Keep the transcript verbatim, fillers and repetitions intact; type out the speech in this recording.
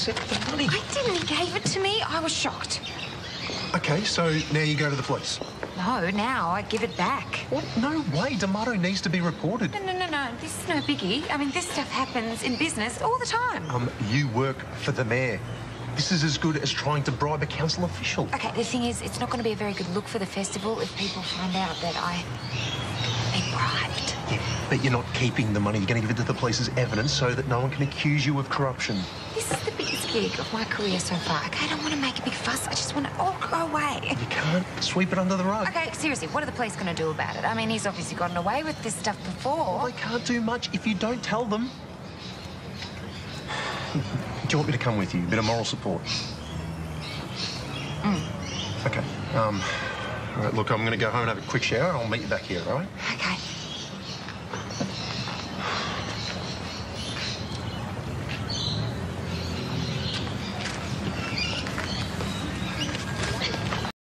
accept the money. I didn't. He gave it to me. I was shocked. OK, so now you go to the police? No, now I give it back. What? No way. D'Amato needs to be reported. No, no, no, no. This is no biggie. I mean, this stuff happens in business all the time. Um, you work for the mayor. This is as good as trying to bribe a council official. OK, the thing is, it's not going to be a very good look for the festival if people find out that I... been bribed. Yeah, but you're not keeping the money. You're going to give it to the police as evidence so that no one can accuse you of corruption. This is the biggest gig of my career so far. OK, I don't want to make a big fuss. I just want it all to go away. You can't sweep it under the rug. OK, seriously, what are the police going to do about it? I mean, he's obviously gotten away with this stuff before. Well, they can't do much if you don't tell them. Do you want me to come with you? A bit of moral support? Mm. OK. Um, all right, look, I'm going to go home and have a quick shower. I'll meet you back here, all right?